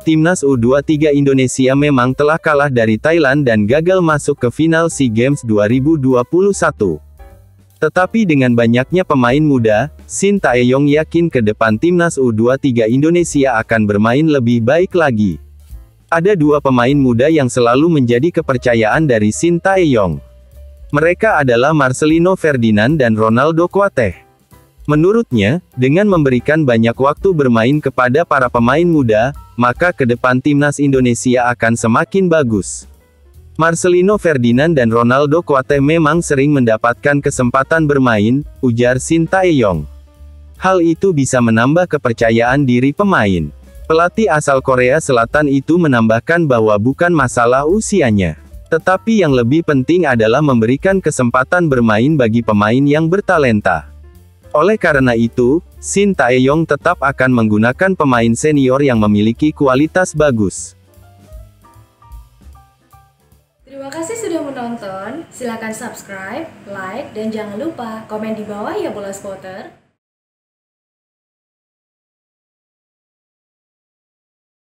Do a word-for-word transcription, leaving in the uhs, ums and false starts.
Timnas U dua puluh tiga Indonesia memang telah kalah dari Thailand dan gagal masuk ke final SEA Games dua ribu dua puluh satu. Tetapi dengan banyaknya pemain muda, Shin Tae-yong yakin ke depan Timnas U dua puluh tiga Indonesia akan bermain lebih baik lagi. Ada dua pemain muda yang selalu menjadi kepercayaan dari Shin Tae-yong. Mereka adalah Marcelino Ferdinand dan Ronaldo Kuateh. Menurutnya, dengan memberikan banyak waktu bermain kepada para pemain muda, maka ke depan Timnas Indonesia akan semakin bagus. Marcelino Ferdinand dan Ronaldo Kuateh memang sering mendapatkan kesempatan bermain, ujar Shin Tae-yong. Hal itu bisa menambah kepercayaan diri pemain. Pelatih asal Korea Selatan itu menambahkan bahwa bukan masalah usianya. Tetapi yang lebih penting adalah memberikan kesempatan bermain bagi pemain yang bertalenta. Oleh karena itu, Shin Tae-yong tetap akan menggunakan pemain senior yang memiliki kualitas bagus. Terima kasih sudah menonton. Silakan subscribe, like, dan jangan lupa komen di bawah ya Bola Spotter.